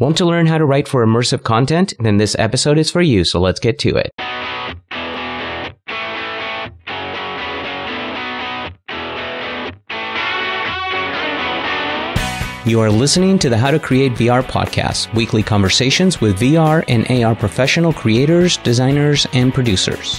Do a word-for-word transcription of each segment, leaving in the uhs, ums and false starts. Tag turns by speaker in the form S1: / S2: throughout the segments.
S1: Want to learn how to write for immersive content? Then this episode is for you, so let's get to it. You are listening to the How to Create V R podcast, weekly conversations with V R and A R professional creators, designers, and producers.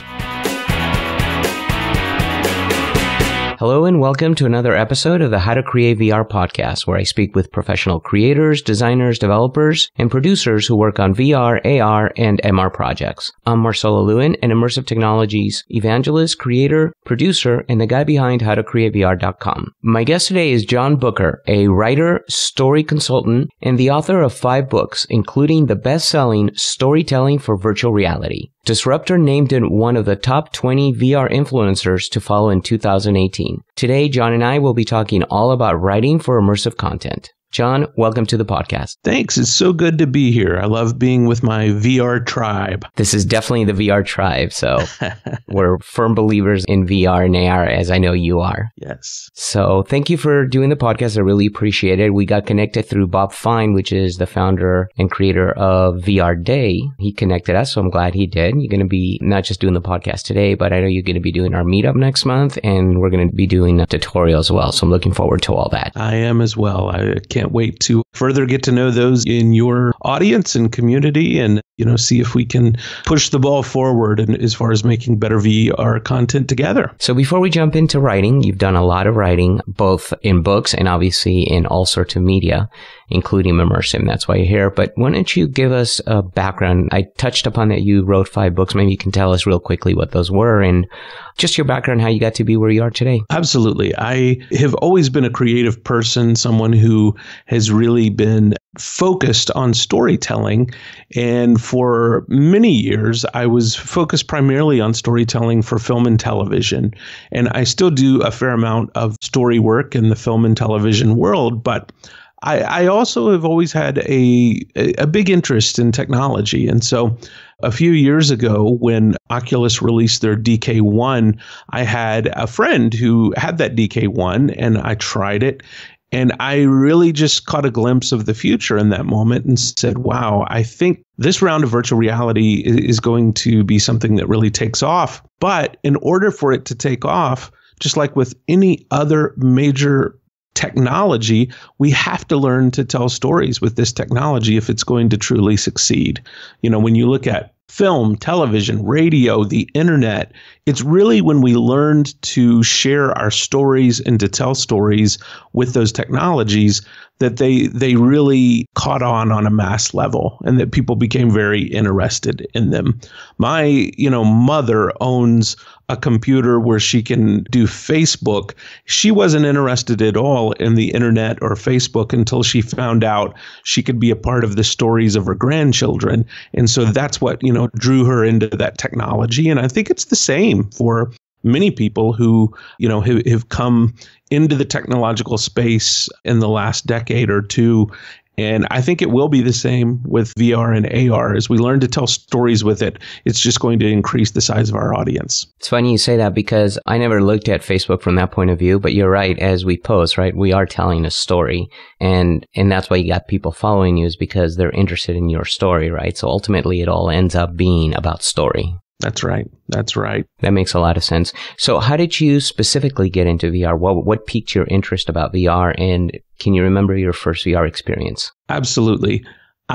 S1: Hello and welcome to another episode of the How to Create V R podcast, where I speak with professional creators, designers, developers, and producers who work on V R, A R, and M R projects. I'm Marcelo, an Immersive Technologies evangelist, creator, producer, and the guy behind how to create V R dot com. My guest today is John Bucher, a writer, story consultant, and the author of five books, including the best-selling Storytelling for Virtual Reality. Disruptor named him one of the top twenty V R influencers to follow in two thousand eighteen. Today, John and I will be talking all about writing for immersive content. John, welcome to the podcast.
S2: Thanks. It's so good to be here. I love being with my V R tribe.
S1: This is definitely the V R tribe. So we're firm believers in V R and A R, as I know you are.
S2: Yes.
S1: So thank you for doing the podcast. I really appreciate it. We got connected through Bob Fine, which is the founder and creator of V R Day. He connected us, so I'm glad he did. You're going to be not just doing the podcast today, but I know you're going to be doing our meetup next month, and we're going to be doing a tutorial as well. So I'm looking forward to all that.
S2: I am as well. I can't wait to further get to know those in your audience and community and, you know, see if we can push the ball forward and as far as making better V R content together.
S1: So before we jump into writing, you've done a lot of writing, both in books and obviously in all sorts of media, including Immersion. That's why you're here. But why don't you give us a background? I touched upon that you wrote five books. Maybe you can tell us real quickly what those were and just your background, how you got to be where you are today.
S2: Absolutely. I have always been a creative person, someone who has really been focused on storytelling. And for many years, I was focused primarily on storytelling for film and television. And I still do a fair amount of story work in the film and television world, but I, I also have always had a, a big interest in technology. And so a few years ago, when Oculus released their D K one, I had a friend who had that D K one and I tried it. And I really just caught a glimpse of the future in that moment and said, wow, I think this round of virtual reality is going to be something that really takes off. But in order for it to take off, just like with any other major technology, we have to learn to tell stories with this technology if it's going to truly succeed. You know, when you look at film, television, radio, the internet, it's really when we learned to share our stories and to tell stories with those technologies that they they really caught on on a mass level and that people became very interested in them. My, you know, mother owns a computer where she can do Facebook. She wasn't interested at all in the internet or Facebook until she found out she could be a part of the stories of her grandchildren. And so that's what, you know, drew her into that technology. And I think it's the same for many people who, you know, have, have come into the technological space in the last decade or two. And I think it will be the same with V R and A R. As we learn to tell stories with it, it's just going to increase the size of our audience.
S1: It's funny you say that because I never looked at Facebook from that point of view, but you're right. As we post, right, we are telling a story. And and that's why you got people following you is because they're interested in your story, right? So ultimately, it all ends up being about story.
S2: That's right. That's right.
S1: That makes a lot of sense. So how did you specifically get into V R? What what piqued your interest about V R? And can you remember your first V R experience?
S2: Absolutely.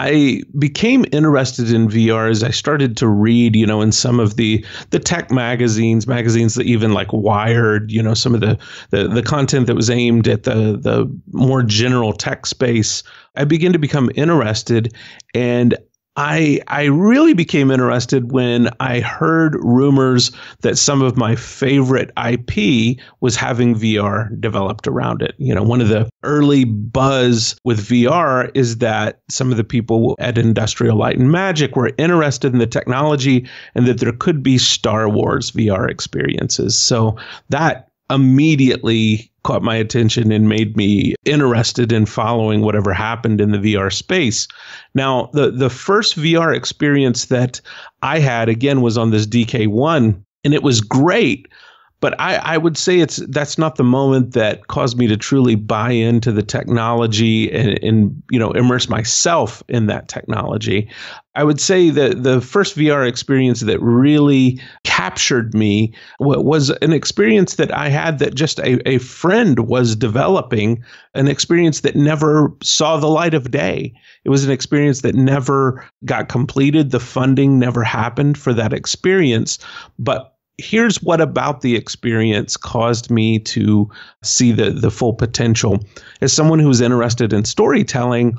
S2: I became interested in V R as I started to read, you know, in some of the the tech magazines, magazines that even like Wired, you know, some of the the, the content that was aimed at the the more general tech space. I began to become interested, and I I really became interested when I heard rumors that some of my favorite I P was having V R developed around it. You know, one of the early buzz with V R is that some of the people at Industrial Light and Magic were interested in the technology and that there could be Star Wars V R experiences. So that immediately caught my attention and made me interested in following whatever happened in the V R space. Now, the, the first V R experience that I had, again, was on this D K one, and it was great. But I, I would say it's that's not the moment that caused me to truly buy into the technology and, and you know immerse myself in that technology. I would say that the first V R experience that really captured me was an experience that I had that just a, a friend was developing, an experience that never saw the light of day. It was an experience that never got completed. The funding never happened for that experience. But here's what about the experience caused me to see the, the full potential. As someone who's interested in storytelling,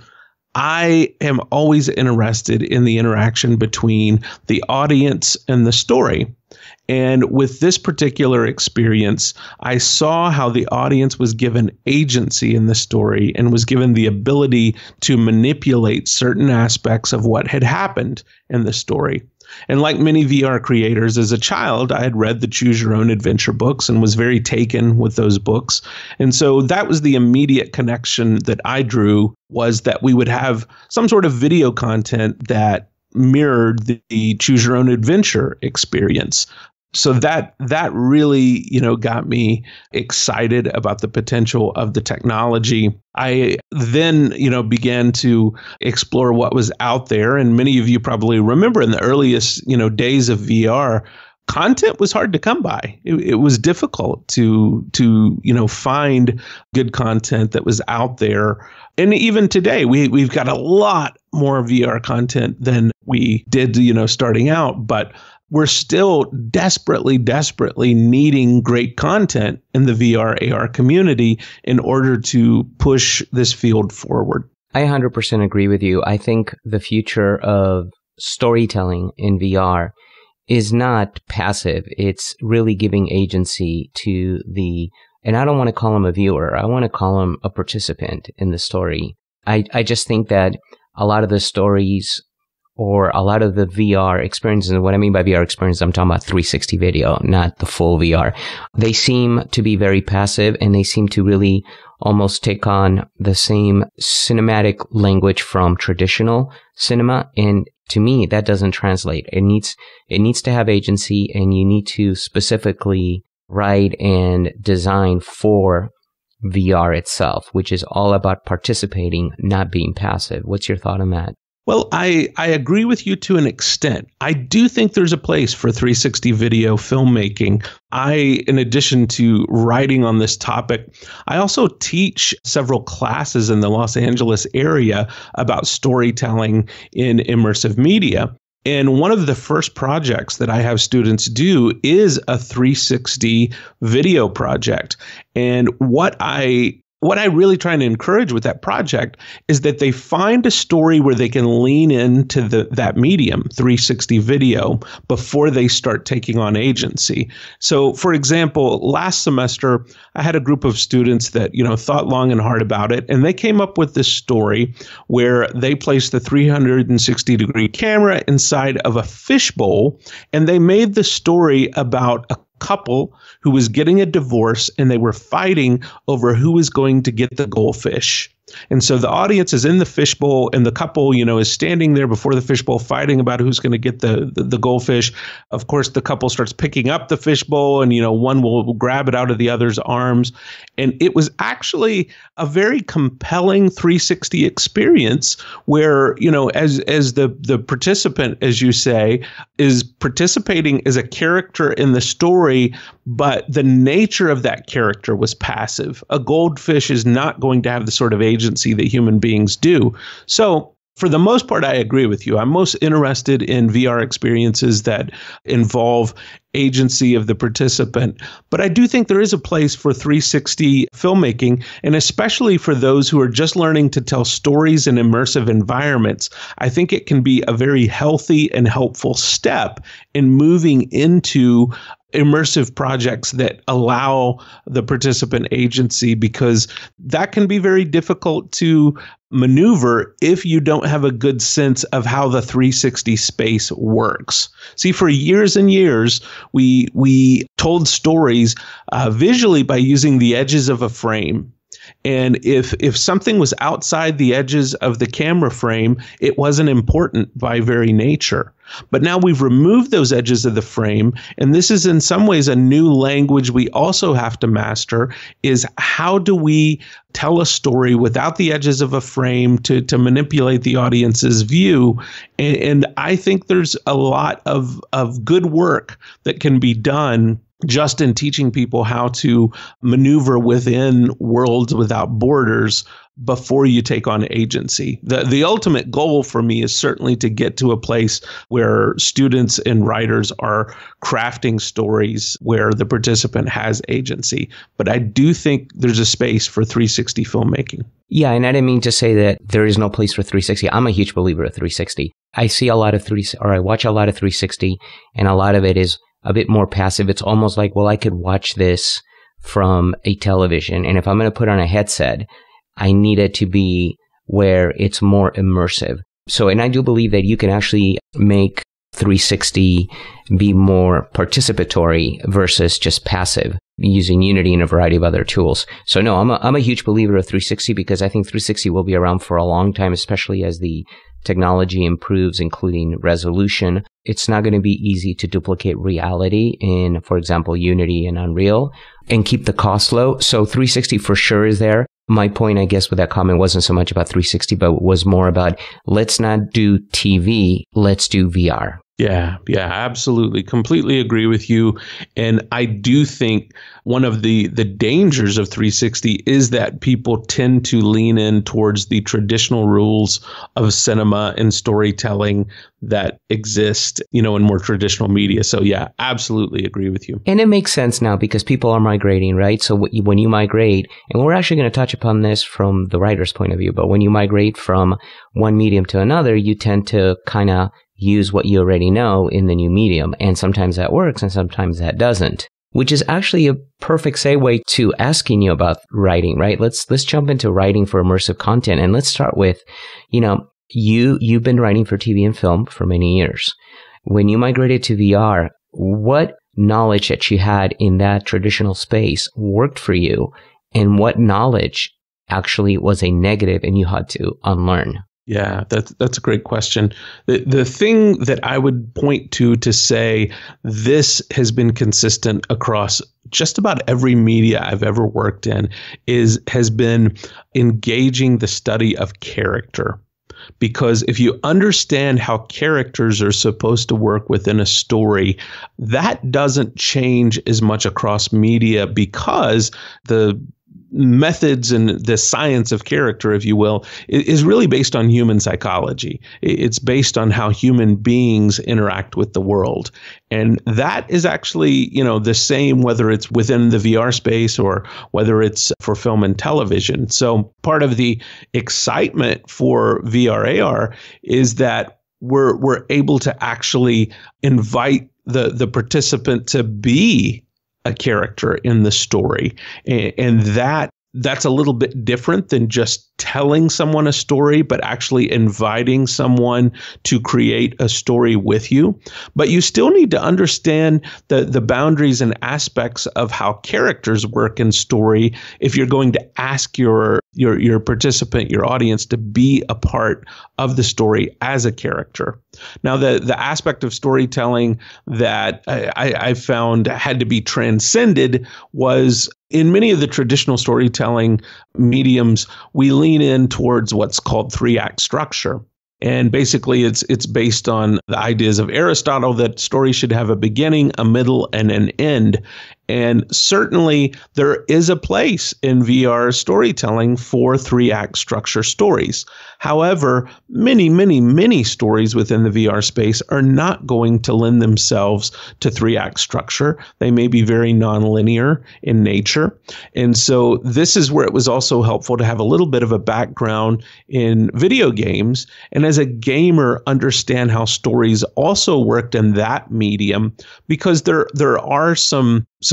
S2: I am always interested in the interaction between the audience and the story. And with this particular experience, I saw how the audience was given agency in the story and was given the ability to manipulate certain aspects of what had happened in the story. And like many V R creators, as a child, I had read the Choose Your Own Adventure books and was very taken with those books. And so that was the immediate connection that I drew, was that we would have some sort of video content that mirrored the, the Choose Your Own Adventure experience. So that that really, you know, got me excited about the potential of the technology. I then, you know, began to explore what was out there. And many of you probably remember in the earliest, you know, days of V R, content was hard to come by. It, it was difficult to to, you know, find good content that was out there. And even today, we we've got a lot more V R content than we did, you know, starting out. But we're still desperately, desperately needing great content in the V R A R community in order to push this field forward.
S1: I one hundred percent agree with you. I think the future of storytelling in V R is not passive. It's really giving agency to the, and I don't want to call him a viewer. I want to call him a participant in the story. I, I just think that a lot of the stories or a lot of the V R experiences, and what I mean by V R experience, I'm talking about three sixty video, not the full V R. They seem to be very passive, and they seem to really almost take on the same cinematic language from traditional cinema. And to me, that doesn't translate. It needs, it needs to have agency, and you need to specifically write and design for V R itself, which is all about participating, not being passive. What's your thought on that?
S2: Well, I, I agree with you to an extent. I do think there's a place for three sixty video filmmaking. I, in addition to writing on this topic, I also teach several classes in the Los Angeles area about storytelling in immersive media. And one of the first projects that I have students do is a three sixty video project. And what I What I really try to encourage with that project is that they find a story where they can lean into the, that medium, three sixty video, before they start taking on agency. So, for example, last semester, I had a group of students that, you know, thought long and hard about it, and they came up with this story where they placed the three sixty degree camera inside of a fishbowl, and they made the story about a couple who was getting a divorce, and they were fighting over who was going to get the goldfish. And so the audience is in the fishbowl, and the couple, you know, is standing there before the fishbowl fighting about who's going to get the, the, the goldfish. Of course, the couple starts picking up the fishbowl, and, you know, one will grab it out of the other's arms. And it was actually a very compelling three sixty experience where, you know, as as the, the participant, as you say, is participating as a character in the story, but the nature of that character was passive. A goldfish is not going to have the sort of agency that human beings do. So for the most part, I agree with you. I'm most interested in V R experiences that involve agency of the participant. But I do think there is a place for three sixty filmmaking, and especially for those who are just learning to tell stories in immersive environments. I think it can be a very healthy and helpful step in moving into immersive projects that allow the participant agency, because that can be very difficult to maneuver if you don't have a good sense of how the three sixty space works. See, for years and years, we we told stories uh, visually by using the edges of a frame. And if if something was outside the edges of the camera frame, it wasn't important by very nature. But now we've removed those edges of the frame, and this is in some ways a new language we also have to master, is how do we tell a story without the edges of a frame to, to manipulate the audience's view? And, and I think there's a lot of, of good work that can be done just in teaching people how to maneuver within worlds without borders before you take on agency. The the ultimate goal for me is certainly to get to a place where students and writers are crafting stories where the participant has agency. But I do think there's a space for three sixty filmmaking.
S1: Yeah, and I didn't mean to say that there is no place for three sixty. I'm a huge believer of three sixty. I see a lot of three, or I watch a lot of three sixty, and a lot of it is a bit more passive. It's almost like, well, I could watch this from a television, and if I'm going to put on a headset, I need it to be where it's more immersive. So, and I do believe that you can actually make three sixty be more participatory versus just passive, using Unity and a variety of other tools. So no, I'm a, I'm a huge believer of three sixty because I think three sixty will be around for a long time, especially as the technology improves, including resolution. It's not going to be easy to duplicate reality in, for example, Unity and Unreal, and keep the cost low. So three sixty for sure is there. My point, I guess, with that comment wasn't so much about three sixty, but was more about let's not do T V, let's do V R.
S2: Yeah, yeah, absolutely. Completely agree with you. And I do think one of the, the dangers of three sixty is that people tend to lean in towards the traditional rules of cinema and storytelling that exist, you know, in more traditional media. So yeah, absolutely agree with you.
S1: And it makes sense now because people are migrating, right? So when you migrate, and we're actually going to touch upon this from the writer's point of view, but when you migrate from one medium to another, you tend to kind of use what you already know in the new medium. And sometimes that works and sometimes that doesn't, which is actually a perfect segue to asking you about writing, right? Let's, let's jump into writing for immersive content. And let's start with, you know, you, you've been writing for T V and film for many years. When you migrated to V R, what knowledge that you had in that traditional space worked for you? And what knowledge actually was a negative and you had to unlearn?
S2: Yeah, that's that's a great question. The the thing that I would point to to say this has been consistent across just about every media I've ever worked in is has been engaging the study of character. Because if you understand how characters are supposed to work within a story, that doesn't change as much across media because the methods and the science of character, if you will, is really based on human psychology. It's based on how human beings interact with the world. And that is actually, you know, the same whether it's within the V R space or whether it's for film and television. So part of the excitement for V R A R is that we're we're able to actually invite the the participant to be a character in the story. And, and that that's a little bit different than just telling someone a story, but actually inviting someone to create a story with you. But you still need to understand the, the boundaries and aspects of how characters work in story if you're going to ask your your your participant, your audience, to be a part of the story as a character. Now, the, the aspect of storytelling that I, I found had to be transcended was in many of the traditional storytelling mediums, we lean in towards what's called three-act structure. And basically, it's it's based on the ideas of Aristotle that stories should have a beginning, a middle, and an end. And certainly, there is a place in V R storytelling for three-act structure stories. However, many, many, many stories within the V R space are not going to lend themselves to three-act structure. They may be very nonlinear in nature. And so this is where it was also helpful to have a little bit of a background in video games. And as a gamer, understand how stories also worked in that medium, because there there are some some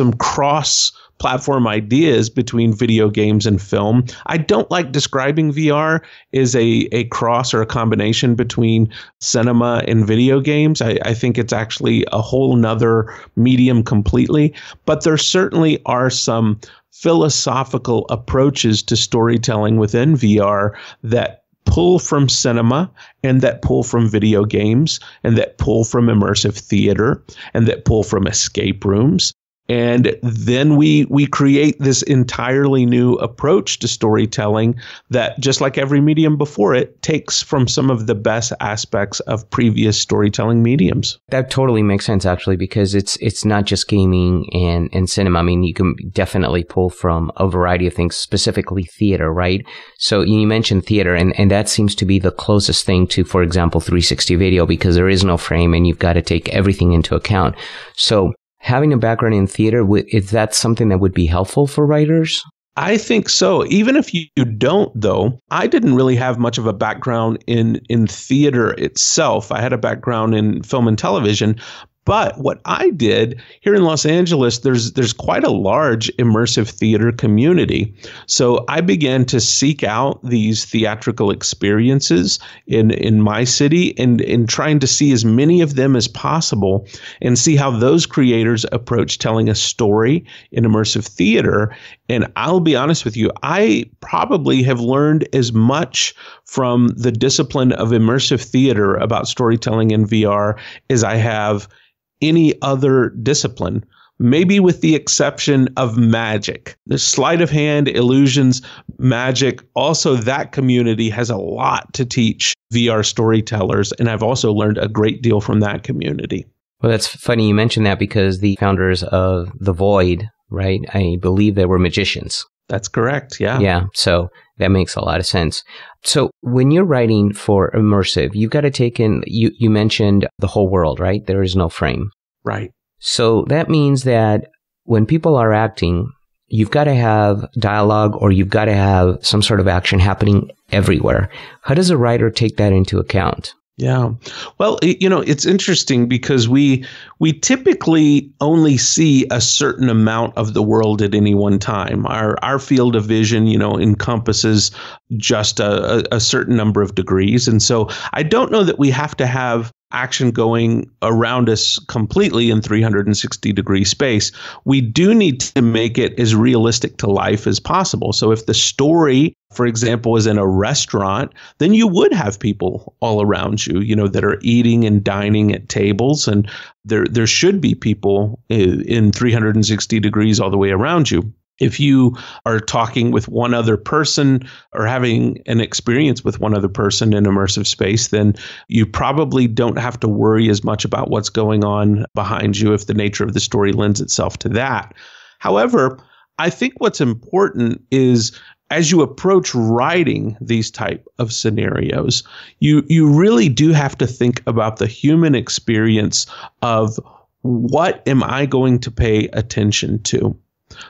S2: some cross platform ideas between video games and film. I don't like describing V R as a, a cross or a combination between cinema and video games. I, I think it's actually a whole nother medium completely. But there certainly are some philosophical approaches to storytelling within V R that pull from cinema and that pull from video games and that pull from immersive theater and that pull from escape rooms. And then we we create this entirely new approach to storytelling that, just like every medium before it, takes from some of the best aspects of previous storytelling mediums.
S1: That totally makes sense, actually, because it's it's not just gaming and, and cinema. I mean, you can definitely pull from a variety of things, specifically theater, right? So you mentioned theater, and, and that seems to be the closest thing to, for example, three sixty video, because there is no frame and you've got to take everything into account. So having a background in theater, is that something that would be helpful for writers?
S2: I think so. Even if you don't, though, I didn't really have much of a background in, in theater itself. I had a background in film and television. But what I did here in Los Angeles, there's there's quite a large immersive theater community. So I began to seek out these theatrical experiences in, in my city and in trying to see as many of them as possible and see how those creators approach telling a story in immersive theater. And I'll be honest with you, I probably have learned as much from the discipline of immersive theater about storytelling in V R as I have any other discipline, maybe with the exception of magic. The sleight of hand, illusions, magic, also that community has a lot to teach V R storytellers, and I've also learned a great deal from that community.
S1: Well, that's funny you mentioned that, because the founders of The Void, right, I believe they were magicians.
S2: That's correct, yeah.
S1: Yeah, so that makes a lot of sense. So when you're writing for immersive, you've got to take in, you, you mentioned the whole world, right? There is no frame.
S2: Right.
S1: So that means that when people are acting, you've got to have dialogue or you've got to have some sort of action happening everywhere. How does a writer take that into account?
S2: Yeah. Well, it, you know, it's interesting because we we typically only see a certain amount of the world at any one time. Our our field of vision, you know, encompasses just a, a, a certain number of degrees. And so I don't know that we have to have action going around us completely in three hundred sixty degree space. We do need to make it as realistic to life as possible. So if the story, for example, is in a restaurant, then you would have people all around you, you know, that are eating and dining at tables. And there, there should be people in three hundred sixty degrees all the way around you. If you are talking with one other person or having an experience with one other person in immersive space, then you probably don't have to worry as much about what's going on behind you if the nature of the story lends itself to that. However, I think what's important is as you approach writing these type of scenarios, you you really do have to think about the human experience of what am I going to pay attention to?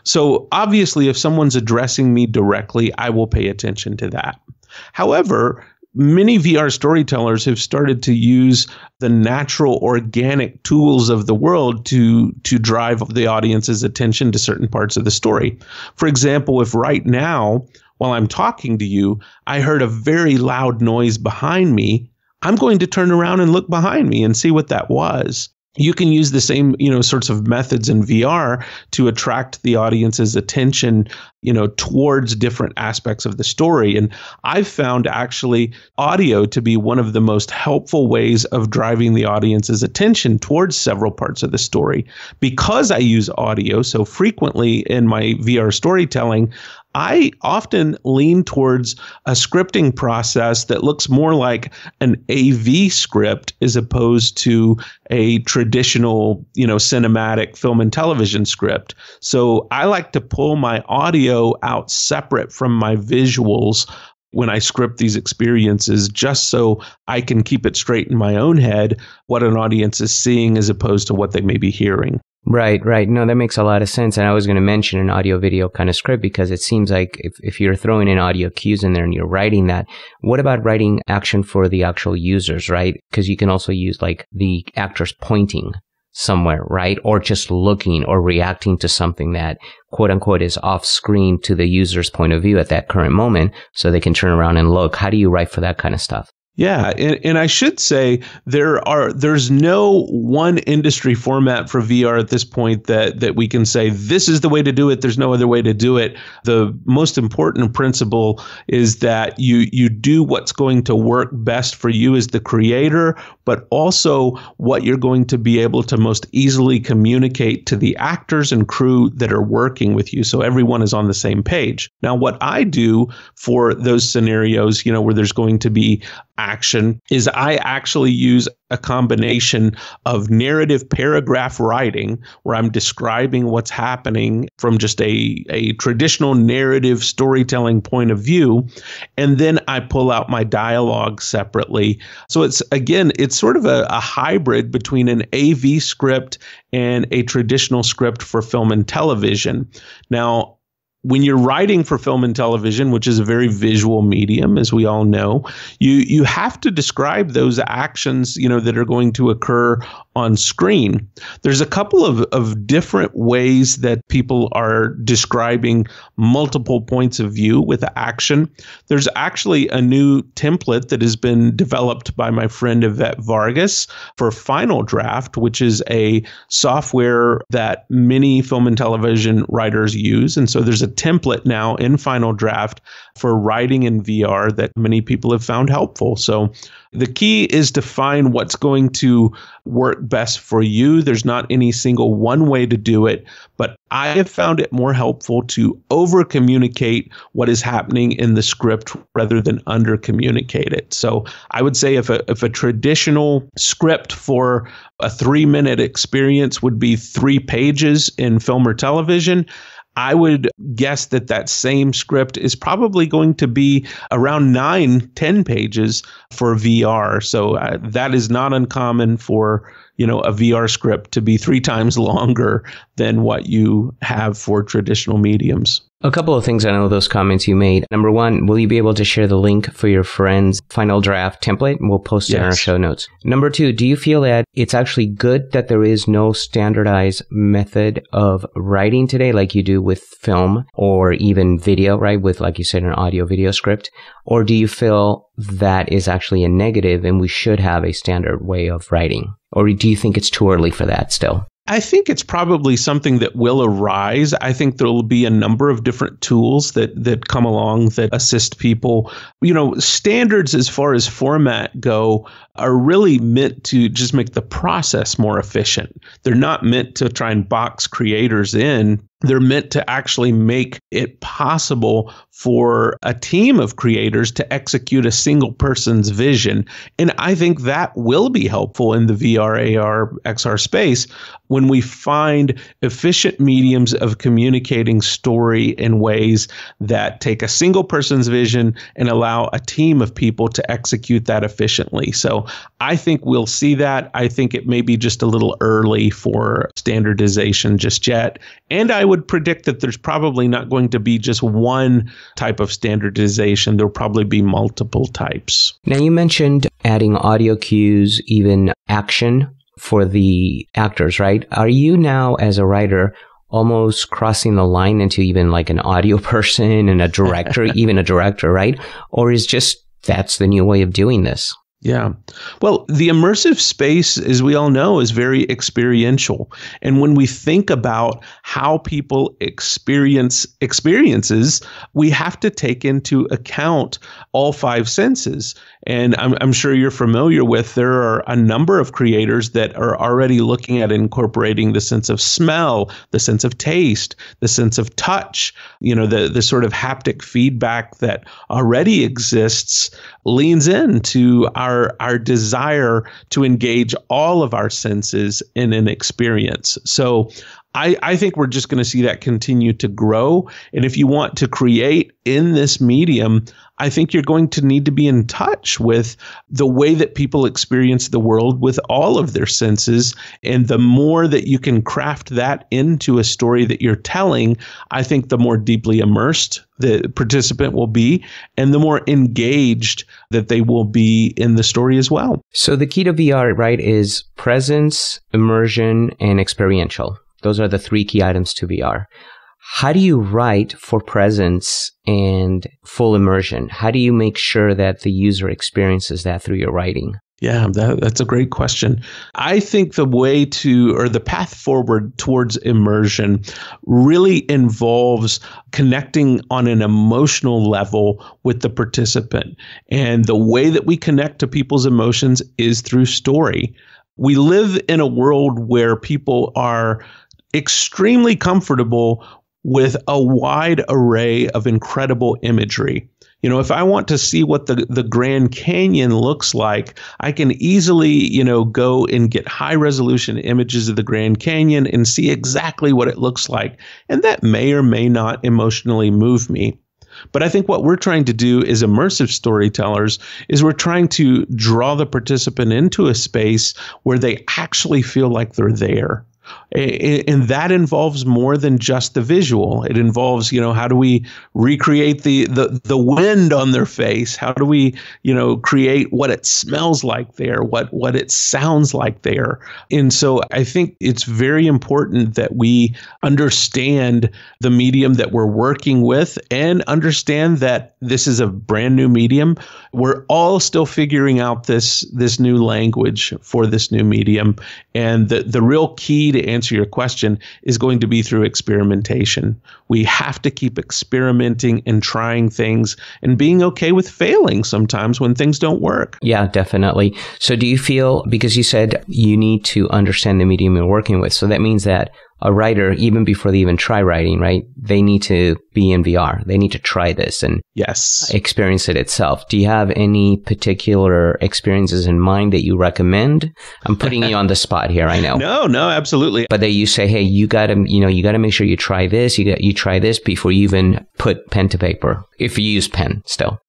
S2: So obviously, if someone's addressing me directly, I will pay attention to that. However, many V R storytellers have started to use the natural, organic tools of the world to, to drive the audience's attention to certain parts of the story. For example, if right now, while I'm talking to you, I heard a very loud noise behind me, I'm going to turn around and look behind me and see what that was. You can use the same, you know, sorts of methods in V R to attract the audience's attention, you know, towards different aspects of the story. And I've found actually audio to be one of the most helpful ways of driving the audience's attention towards several parts of the story. Because I use audio so frequently in my V R storytelling, I often lean towards a scripting process that looks more like an A V script as opposed to a traditional, you know, cinematic film and television script. So I like to pull my audio out separate from my visuals when I script these experiences, just so I can keep it straight in my own head what an audience is seeing as opposed to what they may be hearing.
S1: Right, right. No, that makes a lot of sense. And I was going to mention an audio video kind of script because it seems like if, if you're throwing in audio cues in there and you're writing that, what about writing action for the actual users, right? Because you can also use like the actors pointing. somewhere, right? Or just looking or reacting to something that quote unquote is off screen to the user's point of view at that current moment so they can turn around and look. How do you write for that kind of stuff?
S2: Yeah, and, and I should say there are there's no one industry format for V R at this point that that we can say this is the way to do it. There's no other way to do it. The most important principle is that you you do what's going to work best for you as the creator, but also what you're going to be able to most easily communicate to the actors and crew that are working with you, so everyone is on the same page. Now, what I do for those scenarios, you know, where there's going to be action, is I actually use a combination of narrative paragraph writing, where I'm describing what's happening from just a, a traditional narrative storytelling point of view. And then I pull out my dialogue separately. So it's, again, it's sort of a, a hybrid between an A V script and a traditional script for film and television. Now, when you're writing for film and television, which is a very visual medium, as we all know, you you have to describe those actions, you know, that are going to occur on screen. There's a couple of, of different ways that people are describing multiple points of view with action. There's actually a new template that has been developed by my friend Yvette Vargas for Final Draft, which is a software that many film and television writers use. And so there's a template now in Final Draft for writing in V R that many people have found helpful. So the key is to find what's going to work best for you. There's not any single one way to do it, but I have found it more helpful to over communicate what is happening in the script rather than under communicate it. So I would say if a if a traditional script for a three minute experience would be three pages in film or television, I would guess that that same script is probably going to be around nine, ten pages for V R. So uh, that is not uncommon for, you know, a V R script to be three times longer than what you have for traditional mediums.
S1: A couple of things I know those comments you made. Number one, will you be able to share the link for your friend's Final Draft template? We'll post it yes. in our show notes. Number two, do you feel that it's actually good that there is no standardized method of writing today like you do with film or even video, right? With, like you said, an audio video script? Or do you feel that is actually a negative and we should have a standard way of writing? Or do you think it's too early for that still?
S2: I think it's probably something that will arise. I think there will be a number of different tools that that come along that assist people. You know, standards as far as format go are really meant to just make the process more efficient. They're not meant to try and box creators in. They're meant to actually make it possible for a team of creators to execute a single person's vision. And I think that will be helpful in the V R, A R, X R space when we find efficient mediums of communicating story in ways that take a single person's vision and allow a team of people to execute that efficiently. So I think we'll see that. I think it may be just a little early for standardization just yet. And I would predict that there's probably not going to be just one type of standardization. There'll probably be multiple types.
S1: Now, you mentioned adding audio cues, even action for the actors, right? Are you now, as a writer, almost crossing the line into even like an audio person and a director, even a director, right? Or is just that's the new way of doing this?
S2: Yeah. Well, the immersive space, as we all know, is very experiential. And when we think about how people experience experiences, we have to take into account all five senses. And I'm, I'm sure you're familiar with, there are a number of creators that are already looking at incorporating the sense of smell, the sense of taste, the sense of touch, you know, the, the sort of haptic feedback that already exists leans into our, our desire to engage all of our senses in an experience. So I, I think we're just going to see that continue to grow. And if you want to create in this medium, I think you're going to need to be in touch with the way that people experience the world with all of their senses. And the more that you can craft that into a story that you're telling, I think the more deeply immersed the participant will be and the more engaged that they will be in the story as well.
S1: So the key to V R, right, is presence, immersion, and experiential. Those are the three key items to V R. How do you write for presence and full immersion? How do you make sure that the user experiences that through your writing?
S2: Yeah, that, that's a great question. I think the way to, or the path forward towards immersion really involves connecting on an emotional level with the participant. And the way that we connect to people's emotions is through story. We live in a world where people are extremely comfortable with a wide array of incredible imagery. You know, if I want to see what the, the Grand Canyon looks like, I can easily, you know, go and get high resolution images of the Grand Canyon and see exactly what it looks like. And that may or may not emotionally move me. But I think what we're trying to do as immersive storytellers is we're trying to draw the participant into a space where they actually feel like they're there. And that involves more than just the visual. It involves, you know, how do we recreate the, the, the wind on their face? How do we, you know, create what it smells like there, what, what it sounds like there? And so I think it's very important that we understand the medium that we're working with and understand that this is a brand new medium. We're all still figuring out this, this new language for this new medium. And the, the real key to answer your question is going to be through experimentation. We have to keep experimenting and trying things and being okay with failing sometimes when things don't work.
S1: Yeah, definitely. So do you feel, because you said you need to understand the medium you're working with, so that means that a writer, even before they even try writing, right, they need to be in V R. They need to try this and
S2: yes,
S1: experience it itself. Do you have any particular experiences in mind that you recommend? I'm putting you on the spot here, I know.
S2: No, no, absolutely.
S1: But that you say, hey, you got to, you know, you got to make sure you try this. You got, you try this before you even put pen to paper, if you use pen still.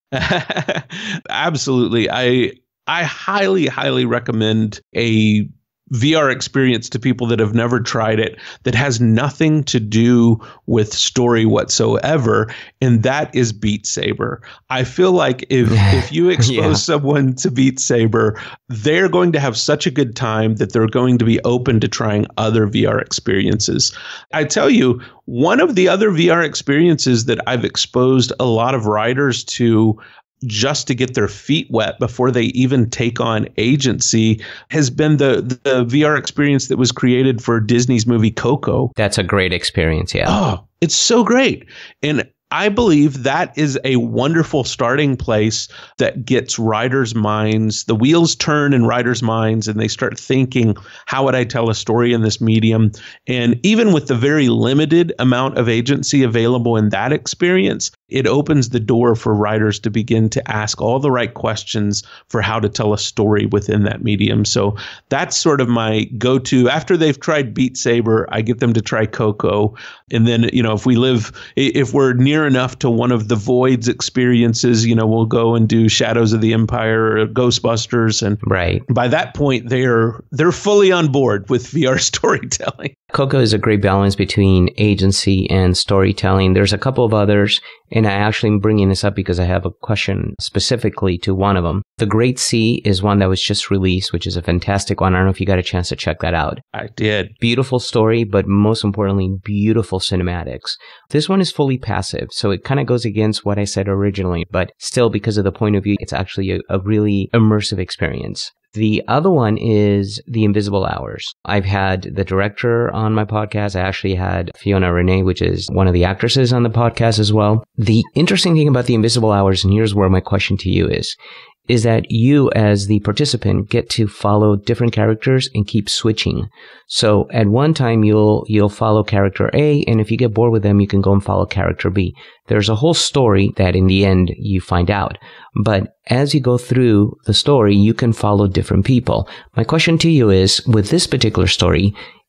S2: Absolutely. I I highly, highly recommend a V R experience to people that have never tried it, that has nothing to do with story whatsoever, and that is Beat Saber. I feel like if if you expose yeah. someone to Beat Saber, they're going to have such a good time that they're going to be open to trying other V R experiences. I tell you, one of the other V R experiences that I've exposed a lot of writers to just to get their feet wet before they even take on agency has been the, the V R experience that was created for Disney's movie Coco.
S1: That's a great experience, yeah.
S2: Oh, it's so great. And I believe that is a wonderful starting place that gets writers' minds, the wheels turn in writers' minds, and they start thinking, how would I tell a story in this medium? And even with the very limited amount of agency available in that experience, it opens the door for writers to begin to ask all the right questions for how to tell a story within that medium. So that's sort of my go-to. After they've tried Beat Saber, I get them to try Coco. And then, you know, if we live, if we're near enough to one of the Void's experiences, you know, we'll go and do Shadows of the Empire or Ghostbusters. And
S1: right.
S2: by that point, they're they're fully on board with V R storytelling.
S1: Coco is a great balance between agency and storytelling. There's a couple of others, and I actually am bringing this up because I have a question specifically to one of them. The Great Sea is one that was just released, which is a fantastic one. I don't know if you got a chance to check that out.
S2: I did.
S1: Beautiful story, but most importantly, beautiful cinematics. This one is fully passive, so it kind of goes against what I said originally, but still, because of the point of view, it's actually a, a really immersive experience. The other one is The Invisible Hours. I've had the director on my podcast. I actually had Fiona Renee, which is one of the actresses on the podcast as well. The interesting thing about The Invisible Hours, and here's where my question to you is, is that you as the participant get to follow different characters and keep switching. So at one time you'll you'll follow character A, and if you get bored with them, you can go and follow character B. There's a whole story that in the end you find out. But as you go through the story, you can follow different people. My question to you is, with this particular story,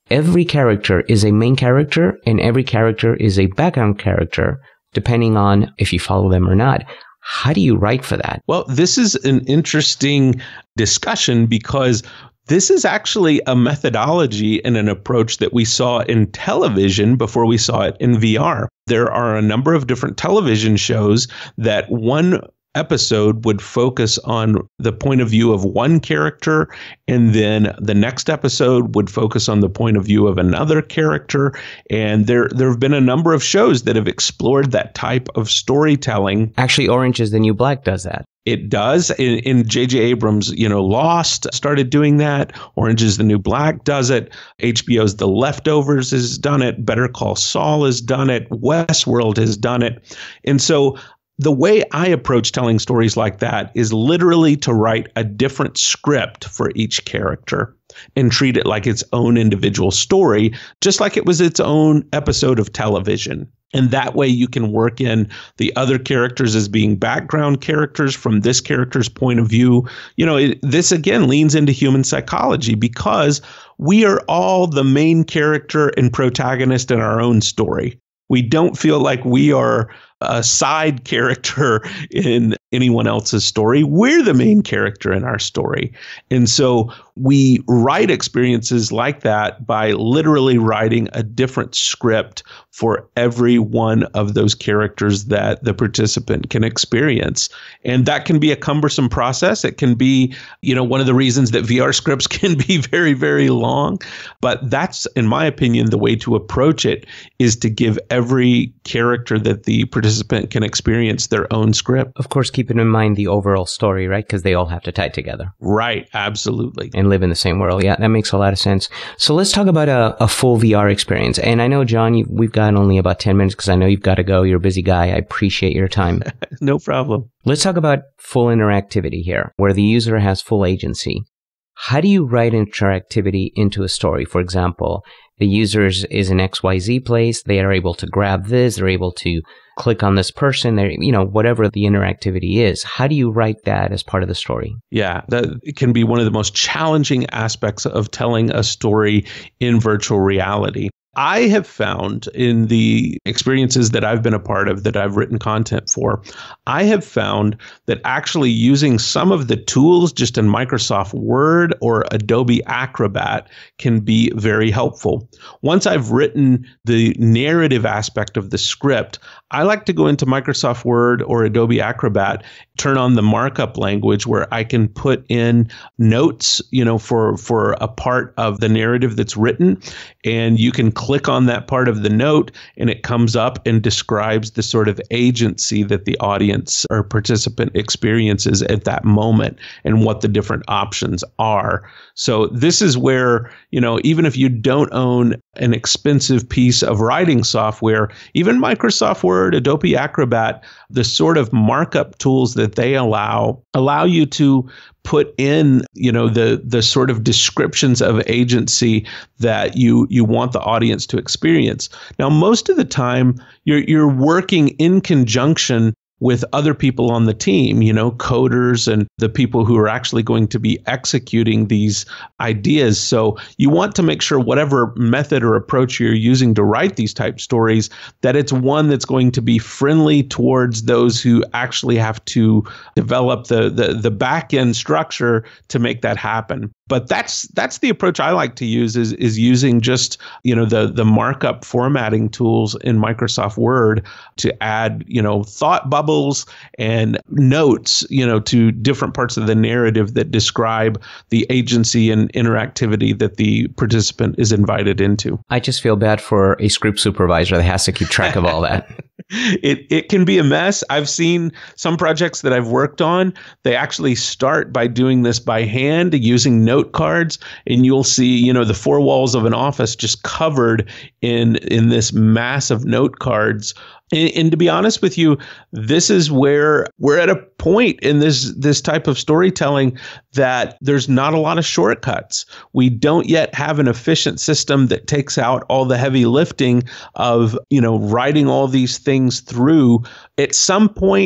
S1: every character is a main character and every character is a background character, depending on if you follow them or not. How do you write for that?
S2: Well, this is an interesting discussion because this is actually a methodology and an approach that we saw in television before we saw it in V R. There are a number of different television shows that one episode would focus on the point of view of one character, and then the next episode would focus on the point of view of another character. And there there have been a number of shows that have explored that type of storytelling.
S1: Actually, Orange is the New Black does that.
S2: It does. In, in J J Abrams, you know, Lost started doing that. Orange is the New Black does it. H B O's The Leftovers has done it. Better Call Saul has done it. Westworld has done it. And so the way I approach telling stories like that is literally to write a different script for each character and treat it like its own individual story, just like it was its own episode of television. And that way you can work in the other characters as being background characters from this character's point of view. You know, it, this again leans into human psychology because we are all the main character and protagonist in our own story. We don't feel like we are a side character in anyone else's story. We're the main character in our story. And so we write experiences like that by literally writing a different script for every one of those characters that the participant can experience. And that can be a cumbersome process. It can be, you know, one of the reasons that V R scripts can be very, very long. But that's, in my opinion, the way to approach it is to give every character that the participant can experience their own script.
S1: Of course, keeping in mind the overall story, right? Because they all have to tie together.
S2: Right. Absolutely.
S1: And live in the same world. Yeah, that makes a lot of sense. So let's talk about a, a full V R experience. And I know, John, you, we've got only about ten minutes because I know you've got to go. You're a busy guy. I appreciate your time.
S2: No problem.
S1: Let's talk about full interactivity here, where the user has full agency. How do you write interactivity into a story? For example, the user is in X Y Z place. They are able to grab this. They're able to click on this person. They're, you know, whatever the interactivity is. How do you write that as part of the story?
S2: Yeah, that it can be one of the most challenging aspects of telling a story in virtual reality. I have found in the experiences that I've been a part of, that I've written content for, I have found that actually using some of the tools just in Microsoft Word or Adobe Acrobat can be very helpful. Once I've written the narrative aspect of the script, I like to go into Microsoft Word or Adobe Acrobat, turn on the markup language where I can put in notes, you know, for, for a part of the narrative that's written, and you can click on that part of the note and it comes up and describes the sort of agency that the audience or participant experiences at that moment and what the different options are. So this is where, you know, even if you don't own an expensive piece of writing software, even Microsoft Word, Adobe Acrobat, the sort of markup tools that they allow, allow you to put in, you know, the the sort of descriptions of agency that you you want the audience to experience. Now, most of the time, you're you're working in conjunction with other people on the team, you know, coders and the people who are actually going to be executing these ideas. So you want to make sure whatever method or approach you're using to write these type stories, that it's one that's going to be friendly towards those who actually have to develop the the, the back end structure to make that happen. But that's that's the approach I like to use is is using just, you know, the the markup formatting tools in Microsoft Word to add, you know, thought bubbles and notes, you know, to different parts of the narrative that describe the agency and interactivity that the participant is invited into.
S1: I just feel bad for a script supervisor that has to keep track of all that.
S2: It it can be a mess. I've seen some projects that I've worked on. They actually start by doing this by hand using note cards, and you'll see, you know, the four walls of an office just covered in in this mass of note cards. And, and to be honest with you, this is where we're at a point in this this type of storytelling that there's not a lot of shortcuts. We don't yet have an efficient system that takes out all the heavy lifting of, you know, writing all these things through. At some point,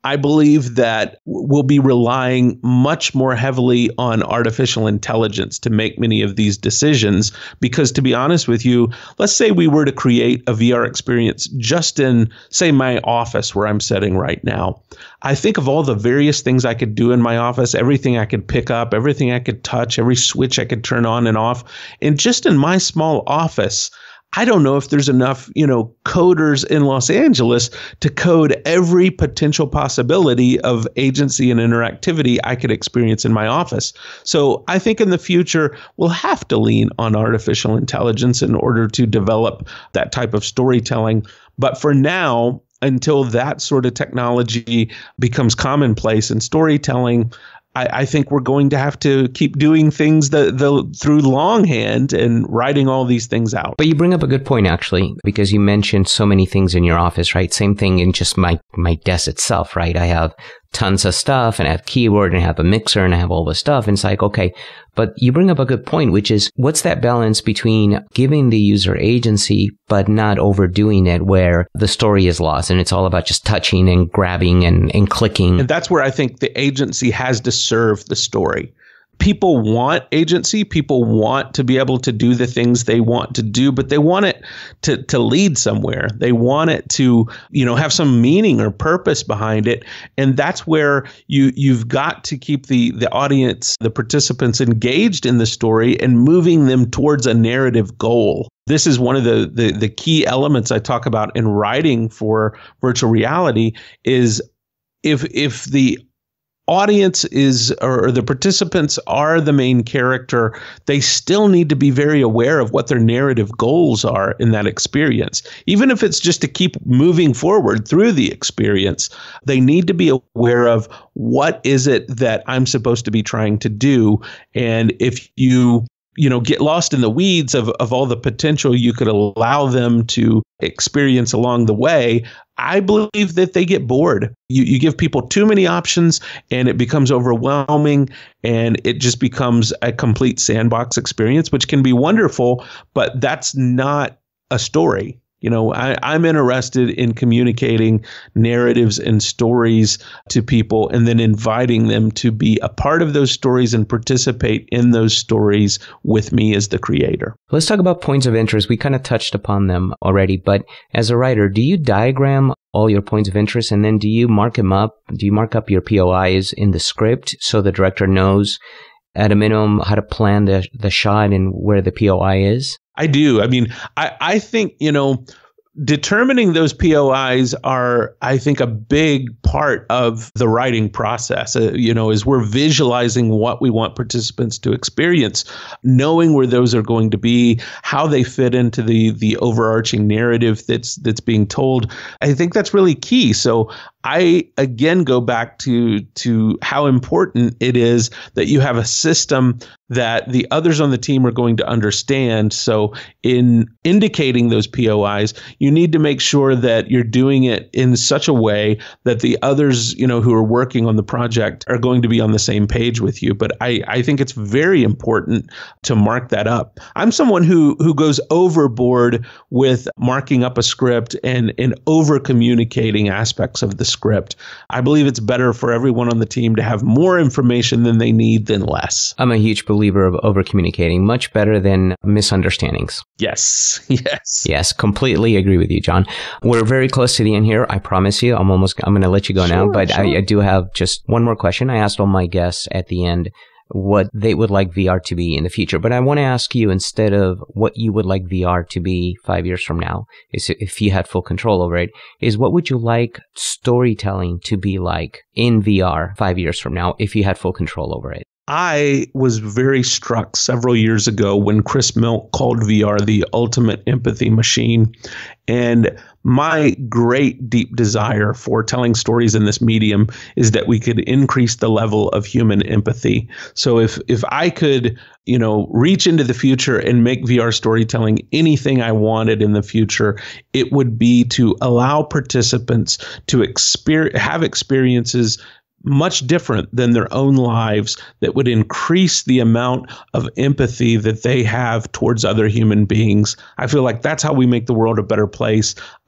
S2: I believe that we'll be relying much more heavily on artificial intelligence to make many of these decisions. Because to be honest with you, let's say we were to create a V R experience just in, say, my office where I'm sitting right now. I think of all the various things I could do in my office, everything I could pick up, everything I could touch, every switch I could turn on and off. And just in my small office, I don't know if there's enough, you know, coders in Los Angeles to code every potential possibility of agency and interactivity I could experience in my office. So I think in the future, we'll have to lean on artificial intelligence in order to develop that type of storytelling. But for now, until that sort of technology becomes commonplace in storytelling, I, I think we're going to have to keep doing things the, the, through longhand and writing all these things out.
S1: But you bring up a good point, actually, because you mentioned so many things in your office, right? Same thing in just my, my desk itself, right? I have tons of stuff and I have keyboard and I have a mixer and I have all this stuff. And it's like, okay, but you bring up a good point, which is what's that balance between giving the user agency, but not overdoing it where the story is lost and it's all about just touching and grabbing and, and clicking.
S2: And that's where I think the agency has to serve the story. People want agency. People want to be able to do the things they want to do, but they want it to, to lead somewhere. They want it to, you know, have some meaning or purpose behind it. And that's where you, you've got to keep the, the audience, the participants engaged in the story and moving them towards a narrative goal. This is one of the, the, the key elements I talk about in writing for virtual reality is if, if the audience is, or the participants are the main character, they still need to be very aware of what their narrative goals are in that experience. Even if it's just to keep moving forward through the experience, they need to be aware of what is it that I'm supposed to be trying to do. And if you you know, get lost in the weeds of, of all the potential you could allow them to experience along the way, I believe that they get bored. You, you give people too many options and it becomes overwhelming and it just becomes a complete sandbox experience, which can be wonderful, but that's not a story. You know, I, I'm interested in communicating narratives and stories to people and then inviting them to be a part of those stories and participate in those stories with me as the creator.
S1: Let's talk about points of interest. We kind of touched upon them already, but as a writer, do you diagram all your points of interest and then do you mark them up? Do you mark up your P O Is in the script so the director knows at a minimum how to plan the, the shot and where the P O I is?
S2: I do. I mean, I, I think, you know, determining those P O Is are, I think, a big part of the writing process, uh, you know, as we're visualizing what we want participants to experience, knowing where those are going to be, how they fit into the the overarching narrative that's that's being told. I think that's really key. So I, again, go back to to how important it is that you have a system that the others on the team are going to understand. So in indicating those P O Is, you need to make sure that you're doing it in such a way that the others, you know, who are working on the project are going to be on the same page with you. But I, I think it's very important to mark that up. I'm someone who who goes overboard with marking up a script and, and over communicating aspects of the script. I believe it's better for everyone on the team to have more information than they need than less.
S1: I'm a huge believer of over communicating, much better than misunderstandings.
S2: Yes. Yes.
S1: Yes. Completely agree with you, John. We're very close to the end here. I promise you. I'm almost, I'm going to let you go sure, now, but sure. I, I do have just one more question. I asked all my guests at the end what they would like V R to be in the future. But I want to ask you, instead of what you would like V R to be five years from now, is if you had full control over it, is what would you like storytelling to be like in V R five years from now if you had full control over it?
S2: I was very struck several years ago when Chris Milk called V R the ultimate empathy machine. And my great deep desire for telling stories in this medium is that we could increase the level of human empathy. So if if I could, you know, reach into the future and make V R storytelling anything I wanted in the future, it would be to allow participants to exper- have experiences much different than their own lives that would increase the amount of empathy that they have towards other human beings. I feel like that's how we make the world a better place.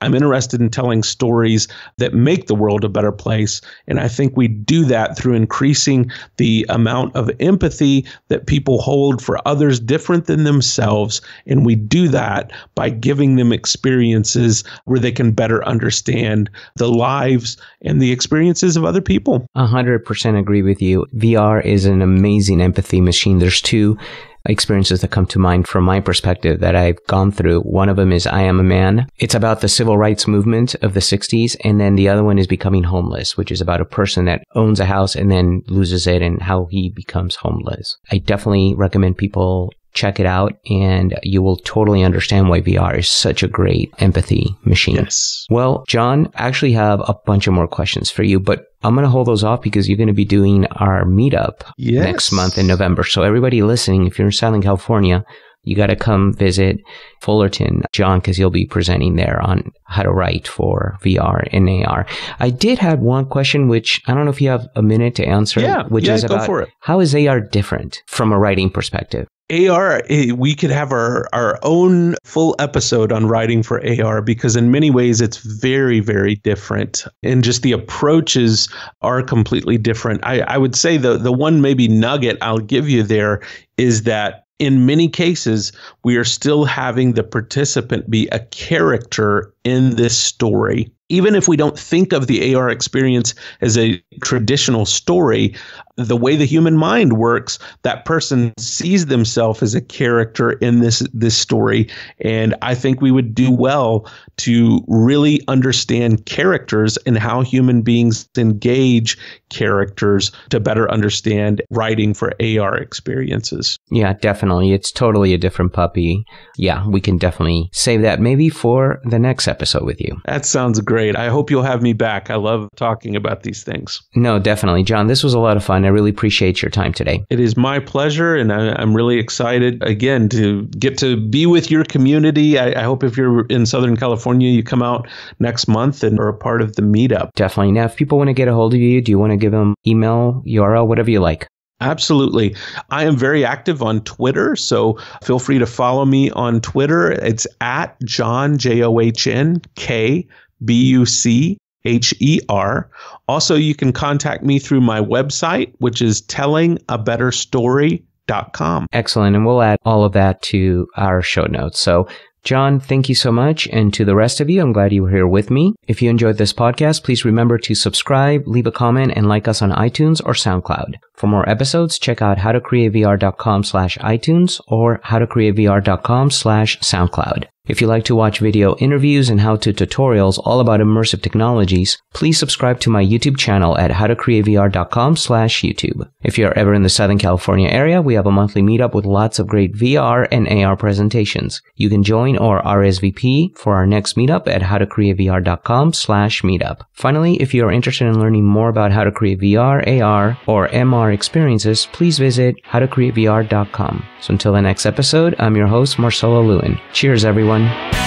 S2: I'm interested in telling stories that make the world a better place. And I think we do that through increasing the amount of empathy that people hold for others different than themselves. And we do that by giving them experiences where they can better understand the lives and the experiences of other people.
S1: one hundred percent agree with you. V R is an amazing empathy machine. There's two experiences that come to mind from my perspective that I've gone through. One of them is I Am a Man. It's about the civil rights movement of the sixties. And then the other one is Becoming Homeless, which is about a person that owns a house and then loses it and how he becomes homeless. I definitely recommend people check it out, and you will totally understand why V R is such a great empathy machine.
S2: Yes.
S1: Well, John, I actually have a bunch of more questions for you, but I'm going to hold those off because you're going to be doing our meetup
S2: yes.
S1: next month in November. So everybody listening, if you're in Southern California, you got to come visit Fullerton, John, because you'll be presenting there on how to write for V R and A R. I did have one question, which I don't know if you have a minute to answer,
S2: yeah,
S1: which
S2: yeah,
S1: is
S2: go
S1: about
S2: for it.
S1: How is A R different from a writing perspective?
S2: A R, we could have our, our own full episode on writing for A R because in many ways it's very, very different. And just the approaches are completely different. I, I would say the, the one maybe nugget I'll give you there is that in many cases, we are still having the participant be a character in this story. Even if we don't think of the A R experience as a traditional story, the way the human mind works, that person sees themselves as a character in this, this story. And I think we would do well to really understand characters and how human beings engage characters to better understand writing for A R experiences.
S1: Yeah, definitely. It's totally a different puppy. Yeah, we can definitely save that maybe for the next episode with you.
S2: That sounds great. I hope you'll have me back. I love talking about these things.
S1: No, definitely. John, this was a lot of fun. I really appreciate your time today.
S2: It is my pleasure, and I, I'm really excited, again, to get to be with your community. I, I hope if you're in Southern California, you come out next month and are a part of the meetup.
S1: Definitely. Now, if people want to get a hold of you, do you want to give them email, U R L, whatever you like?
S2: Absolutely. I am very active on Twitter, so feel free to follow me on Twitter. It's at John, J O H N, K, B U C, H E R. Also, you can contact me through my website, which is telling a better story dot com.
S1: Excellent. And we'll add all of that to our show notes. So, John, thank you so much. And to the rest of you, I'm glad you were here with me. If you enjoyed this podcast, please remember to subscribe, leave a comment, and like us on iTunes or SoundCloud. For more episodes, check out howtocreatevr.com slash iTunes or howtocreatevr.com slash SoundCloud. If you like to watch video interviews and how-to tutorials all about immersive technologies, please subscribe to my YouTube channel at howtocreatevr.com slash YouTube. If you're ever in the Southern California area, we have a monthly meetup with lots of great V R and A R presentations. You can join or R S V P for our next meetup at howtocreatevr.com slash meetup. Finally, if you are interested in learning more about how to create V R, A R, or M R experiences, please visit how to create V R dot com. So until the next episode, I'm your host, Marcelo Lewin. Cheers, everyone.